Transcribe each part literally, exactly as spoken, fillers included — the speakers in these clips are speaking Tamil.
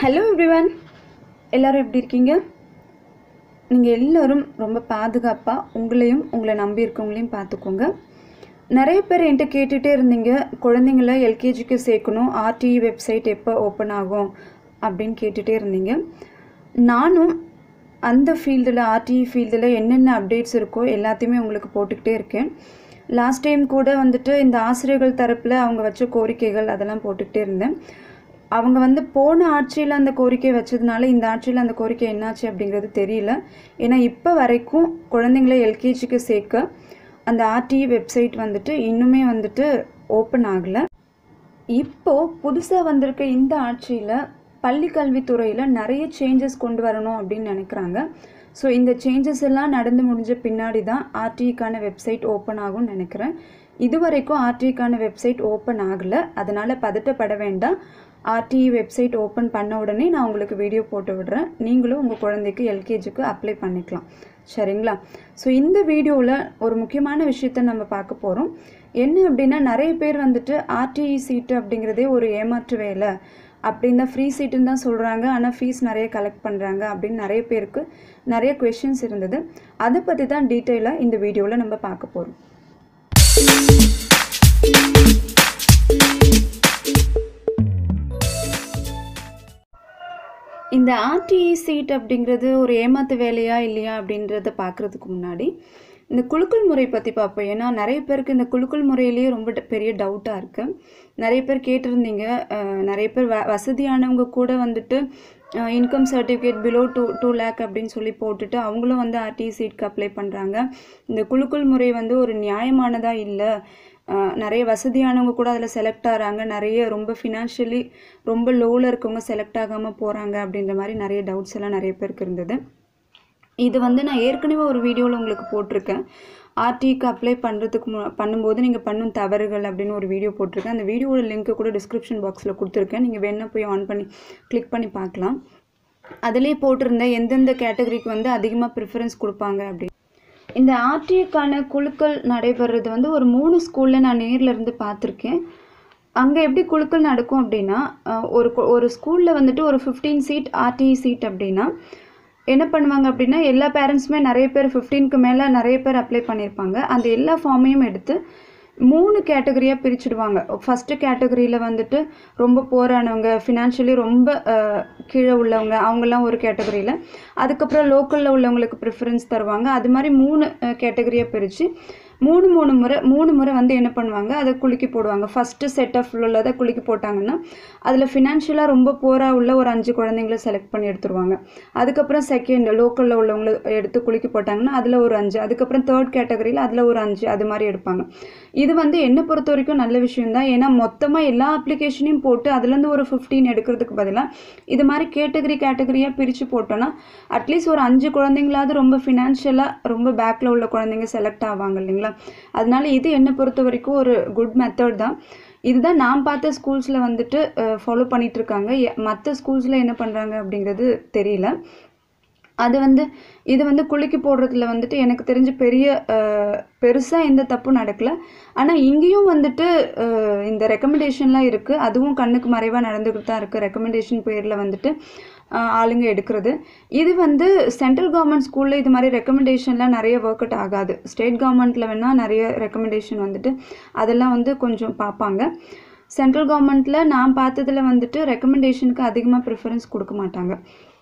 ஹலோ எவ்ரிவன், எல்லோரும் எப்படி இருக்கீங்க? நீங்கள் எல்லோரும் ரொம்ப பாதுகாப்பாக உங்களையும் உங்களை நம்பி இருக்கவங்களையும் பார்த்துக்கோங்க. நிறைய பேர் என்கிட்ட கேட்டுகிட்டே இருந்தீங்க, குழந்தைங்கள எல்கேஜிக்கு சேர்க்கணும், ஆர்டிஇ வெப்சைட் எப்போ ஓப்பன் ஆகும் அப்படின்னு கேட்டுகிட்டே இருந்தீங்க. நானும் அந்த ஃபீல்டில் ஆர்டிஇ ஃபீல்டில் என்னென்ன அப்டேட்ஸ் இருக்கோ எல்லாத்தையுமே உங்களுக்கு போட்டுக்கிட்டே இருக்கேன். லாஸ்ட் டைம் கூட வந்துட்டு இந்த ஆசிரியர்கள் தரப்பில் அவங்க வச்ச கோரிக்கைகள் அதெல்லாம் போட்டுக்கிட்டே இருந்தேன். அவங்க வந்து போன ஆட்சியில் அந்த கோரிக்கை வச்சதுனால இந்த ஆட்சியில் அந்த கோரிக்கை என்னாச்சு அப்படிங்கிறது தெரியல. ஏன்னா இப்போ வரைக்கும் குழந்தைங்கள எல்கேஜிக்கு சேர்க்க அந்த ஆர்டிஇ வெப்சைட் வந்துட்டு இன்னுமே வந்துட்டு ஓப்பன் ஆகலை. இப்போது புதுசாக வந்திருக்க இந்த ஆட்சியில் பள்ளி கல்வித்துறையில் நிறைய சேஞ்சஸ் கொண்டு வரணும் அப்படின்னு நினைக்கிறாங்க. ஸோ இந்த சேஞ்சஸ் எல்லாம் நடந்து முடிஞ்ச பின்னாடி தான் ஆர்டிஇக்கான வெப்சைட் ஓப்பன் ஆகும்னு நினைக்கிறேன். இது வரைக்கும் ஆர்டிஇக்கான வெப்சைட் ஓப்பன் ஆகலை, அதனால் பதட்டப்பட வேண்டாம். ஆர்டிஇ வெப்சைட் ஓப்பன் பண்ண உடனே நான் உங்களுக்கு வீடியோ போட்டு விடுறேன். நீங்களும் உங்கள் குழந்தைக்கு எல்கேஜிக்கு அப்ளை பண்ணிக்கலாம், சரிங்களா? ஸோ இந்த வீடியோவில் ஒரு முக்கியமான விஷயத்த நம்ம பார்க்க போகிறோம். என்ன அப்படின்னா, நிறைய பேர் வந்துட்டு ஆர்டிஇ சீட்டு அப்படிங்கிறதே ஒரு ஏமாற்று வேலை அப்படின்னு தான், ஃப்ரீ சீட்டுன்னு தான் சொல்கிறாங்க, ஆனால் ஃபீஸ் நிறைய கலெக்ட் பண்ணுறாங்க அப்படின்னு நிறைய பேருக்கு நிறைய கொஷின்ஸ் இருந்தது. அதை பற்றி தான் டீட்டெயிலாக இந்த வீடியோவில் நம்ம பார்க்க போகிறோம். இந்த ஆர்டிஇ சீட் அப்படிங்கிறது ஒரு ஏமாத்து வேலையா இல்லையா அப்படின்றத பார்க்குறதுக்கு முன்னாடி இந்த குலுக்கல் முறை பற்றி பார்ப்போம். ஏன்னா நிறைய பேருக்கு இந்த குலுக்கல் முறையிலேயே ரொம்ப பெரிய டவுட்டாக இருக்குது. நிறைய பேர் கேட்டிருந்தீங்க, நிறைய பேர் வ வசதியானவங்க கூட வந்துட்டு income certificate below two two lakh அப்படின்னு சொல்லி போட்டுட்டு அவங்களும் வந்து ஆர்டிஇ சீட்க்கு அப்ளை பண்ணுறாங்க. இந்த குலுக்கல் முறை வந்து ஒரு நியாயமானதாக இல்லை, நிறைய வசதியானவங்க கூட அதில் செலக்ட் ஆகிறாங்க, நிறைய ரொம்ப ஃபினான்ஷியலி ரொம்ப லோவில் இருக்கவங்க செலக்ட் ஆகாமல் போகிறாங்க அப்படின்ற மாதிரி நிறைய டவுட்ஸ் எல்லாம் நிறைய பேருக்கு இருந்தது. இது வந்து நான் ஏற்கனவே ஒரு வீடியோவில் உங்களுக்கு போட்டிருக்கேன். ஆர்டிஇக்கு அப்ளை பண்ணுறதுக்கு மு பண்ணும்போது நீங்கள் பண்ணும் தவறுகள் அப்படின்னு ஒரு வீடியோ போட்டிருக்கேன். அந்த வீடியோட லிங்க்கு கூட டிஸ்கிரிப்ஷன் பாக்ஸில் கொடுத்துருக்கேன். நீங்கள் வேணா போய் ஆன் பண்ணி கிளிக் பண்ணி பார்க்கலாம். அதிலே போட்டிருந்தேன் எந்தெந்த கேட்டகரிக்கு வந்து அதிகமாக ப்ரிஃபரன்ஸ் கொடுப்பாங்க அப்படின்னு. இந்த ஆர்டிஇக்கான குழுக்கள் நடைபெறது வந்து ஒரு மூணு ஸ்கூலில் நான் நேரில் இருந்து பார்த்துருக்கேன். அங்கே எப்படி குழுக்கள் நடக்கும் அப்படின்னா, ஒரு ஒரு ஸ்கூலில் வந்துட்டு ஒரு ஃபிஃப்டீன் சீட் ஆர்டிஇ சீட் அப்படின்னா என்ன பண்ணுவாங்க அப்படின்னா, எல்லா பேரண்ட்ஸுமே நிறைய பேர் ஃபிஃப்டீனுக்கு மேலே நிறைய பேர் அப்ளை பண்ணியிருப்பாங்க. அந்த எல்லா ஃபார்மையும் எடுத்து மூணு கேட்டகரியாக பிரிச்சுடுவாங்க. ஃபஸ்ட்டு கேட்டகரியில் வந்துட்டு ரொம்ப போரானவங்க, ஃபினான்ஷியலி ரொம்ப கீழே உள்ளவங்க, அவங்கெல்லாம் ஒரு கேட்டகரியில். அதுக்கப்புறம் லோக்கலில் உள்ளவங்களுக்கு ப்ரிஃபரன்ஸ் தருவாங்க. அது மாதிரி மூணு கேட்டகரியாக பிரித்து மூணு மூணு முறை மூணு முறை வந்து என்ன பண்ணுவாங்க, அதை குலுக்கி போடுவாங்க. ஃபஸ்ட்டு செட் ஆஃப் உள்ளதை குலுக்கி போட்டாங்கன்னா அதில் ஃபினான்ஷியலாக ரொம்ப போராக உள்ள ஒரு அஞ்சு குழந்தைங்கள செலக்ட் பண்ணி எடுத்துருவாங்க. அதுக்கப்புறம் செகண்ட் லோக்கலில் உள்ளவங்களை எடுத்து குலுக்கி போட்டாங்கன்னா அதில் ஒரு அஞ்சு, அதுக்கப்புறம் தேர்ட் கேட்டகரியில் அதில் ஒரு அஞ்சு, அது மாதிரி எடுப்பாங்க. இது வந்து என்னை பொறுத்த வரைக்கும் நல்ல விஷயம்தான். ஏன்னா மொத்தமாக எல்லா அப்ளிகேஷனையும் போட்டு அதுலேருந்து ஒரு ஃபிஃப்டீன் எடுக்கிறதுக்கு பதிலாக இது மாதிரி கேட்டகரி கேட்டகரியாக பிரித்து போட்டோன்னா அட்லீஸ்ட் ஒரு அஞ்சு குழந்தைங்களாவது ரொம்ப ஃபினான்ஷியலாக ரொம்ப பேக்கில் உள்ள குழந்தைங்க செலக்ட் ஆவாங்க இல்லைங்களா? அதனால இது என்னை பொறுத்த வரைக்கும் ஒரு குட் மெத்தட் தான். இதுதான் நான் பார்த்த ஸ்கூல்ஸில் வந்துட்டு ஃபாலோ பண்ணிட்டு இருக்காங்க. மற்ற ஸ்கூல்ஸில் என்ன பண்ணுறாங்க அப்படிங்கிறது தெரியல. அது வந்து இது வந்து குலுக்கி போடுறதுல வந்துட்டு எனக்கு தெரிஞ்ச பெரிய பெருசாக எந்த தப்பும் நடக்கலை. ஆனால் இங்கேயும் வந்துட்டு இந்த ரெக்கமெண்டேஷன்லாம் இருக்குது, அதுவும் கண்ணுக்கு மறைவாக நடந்துக்கிட்டு தான் இருக்குது. ரெக்கமெண்டேஷன் பேரில் வந்துட்டு ஆளுங்க எடுக்கிறது. இது வந்து சென்ட்ரல் கவர்மெண்ட் ஸ்கூலில் இது மாதிரி ரெக்கமெண்டேஷன்லாம் நிறைய ஒர்க் அவுட் ஆகாது. ஸ்டேட் கவர்மெண்ட்டில் வேணால் நிறைய ரெக்கமெண்டேஷன் வந்துட்டு அதெல்லாம் வந்து கொஞ்சம் பார்ப்பாங்க. சென்ட்ரல் கவர்மெண்ட்டில் நான் பார்த்ததில் வந்துட்டு ரெக்கமெண்டேஷனுக்கு அதிகமாக ப்ரிஃபரன்ஸ் கொடுக்க மாட்டாங்க.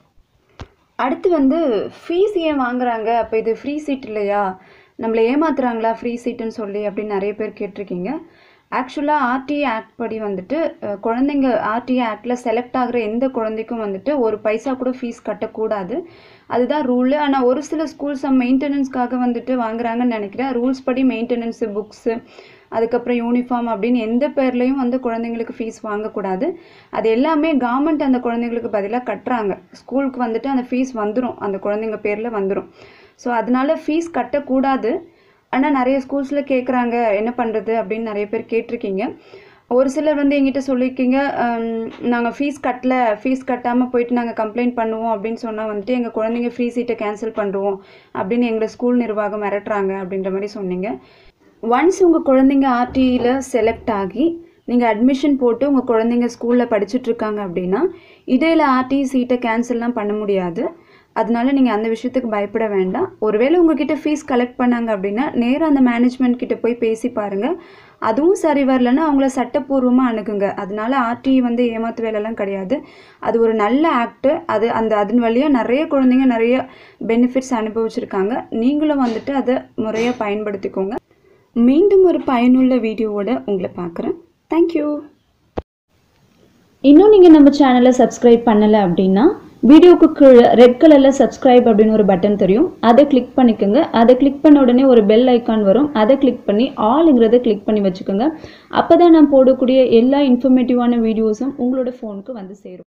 அடுத்து வந்து ஃபீஸ் ஏன் வாங்குறாங்க, அப்போ இது ஃப்ரீ சீட் இல்லையா, நம்மளை ஏமாத்துறாங்களா ஃப்ரீ சீட்டுன்னு சொல்லி அப்படின்னு நிறைய பேர் கேட்டிருக்கீங்க. ஆக்சுவலாக ஆர்டிஇ ஆக்ட் படி வந்துட்டு குழந்தைங்க ஆர்டிஇ ஆக்டில் செலக்ட் ஆகிற எந்த குழந்தைக்கும் வந்துட்டு ஒரு பைசா கூட ஃபீஸ் கட்டக்கூடாது, அதுதான் ரூலு. ஆனால் ஒரு சில ஸ்கூல்ஸ் மெயின்டெனன்ஸ்க்காக வந்துட்டு வாங்குறாங்கன்னு நினைக்கிறேன். ரூல்ஸ் படி மெயின்டெனன்ஸு, புக்ஸு, அதுக்கப்புறம் யூனிஃபார்ம் அப்படின்னு எந்த பேர்லேயும் வந்து குழந்தைங்களுக்கு ஃபீஸ் வாங்கக்கூடாது. அது எல்லாமே கவர்மெண்ட் அந்த குழந்தைங்களுக்கு பதிலாக கட்டுறாங்க. ஸ்கூலுக்கு வந்துட்டு அந்த ஃபீஸ் வந்துடும், அந்த குழந்தைங்க பேரில் வந்துடும். ஸோ அதனால ஃபீஸ் கட்டக்கூடாது. ஆனால் நிறைய ஸ்கூல்ஸில் கேட்குறாங்க, என்ன பண்ணுறது அப்படின்னு நிறைய பேர் கேட்டிருக்கீங்க. ஒரு சிலர் வந்து எங்கிட்ட சொல்லியிருக்கீங்க, நாங்கள் ஃபீஸ் கட்டல, ஃபீஸ் கட்டாமல் போயிட்டு நாங்கள் கம்ப்ளைண்ட் பண்ணுவோம் அப்படின்னு சொன்னால் வந்துட்டு எங்கள் குழந்தைங்க ஃப்ரீ சீட்டை கேன்சல் பண்ணுறோம் அப்படின்னு எங்களை ஸ்கூல் நிர்வாகம் மிரட்டுறாங்க அப்படின்ற மாதிரி சொன்னீங்க. ஒன்ஸ் உங்கள் குழந்தைங்க ஆர்டிஇயில் செலக்ட் ஆகி நீங்கள் அட்மிஷன் போட்டு உங்கள் குழந்தைங்க ஸ்கூலில் படிச்சுட்ருக்காங்க அப்படின்னா இடையில ஆர்டிஇ சீட்டை கேன்சல்லாம் பண்ண முடியாது. அதனால நீங்கள் அந்த விஷயத்துக்கு பயப்பட வேண்டாம். ஒருவேளை உங்ககிட்ட ஃபீஸ் கலெக்ட் பண்ணாங்க அப்படின்னா நேராக அந்த மேனேஜ்மெண்ட் கிட்ட போய் பேசி பாருங்கள். அதுவும் சரி வரலன்னா அவங்கள சட்டப்பூர்வமாக அணுகுங்க. அதனால ஆர்டிஇ வந்து ஏமாத்து வேலைலாம் கிடையாது. அது ஒரு நல்ல ஆக்ட்டு. அது அந்த அதன் வழியாக நிறைய குழந்தைங்க நிறைய பெனிஃபிட்ஸ் அனுபவிச்சிருக்காங்க. நீங்களும் வந்துட்டு அதை முறையாக பயன்படுத்திக்கோங்க. மீண்டும் ஒரு பயனுள்ள வீடியோவோட உங்களை பார்க்குறேன். தேங்க்யூ. இன்னும் நீங்கள் நம்ம சேனலை சப்ஸ்கிரைப் பண்ணலை அப்படின்னா வீடியோக்கு கீழே ரெட் கலரில் சப்ஸ்கிரைப் அப்படின்னு ஒரு பட்டன் தெரியும். அதை கிளிக் பண்ணிக்கோங்க. அதை கிளிக் பண்ண உடனே ஒரு பெல் ஐக்கான் வரும். அதை கிளிக் பண்ணி ஆல்ங்கிறத கிளிக் பண்ணி வச்சுக்கோங்க. அப்போ தான் நான் போடக்கூடிய எல்லா இன்ஃபர்மேட்டிவான வீடியோஸும் உங்களோட ஃபோனுக்கு வந்து சேரும்.